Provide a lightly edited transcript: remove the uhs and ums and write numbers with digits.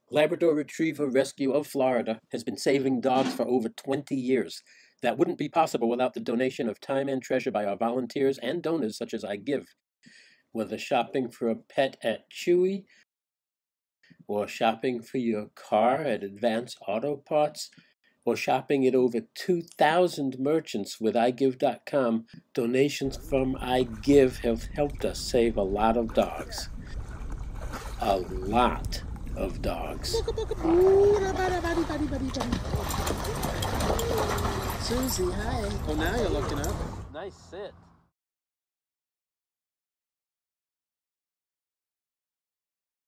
Labrador Retriever Rescue of Florida has been saving dogs for over 20 years. That wouldn't be possible without the donation of time and treasure by our volunteers and donors such as iGive. Whether shopping for a pet at Chewy, or shopping for your car at Advance Auto Parts, or shopping at over 2,000 merchants with iGive.com, donations from iGive have helped us save a lot of dogs. A lot of dogs. Susie, hi. Oh, now you're looking up. Nice sit.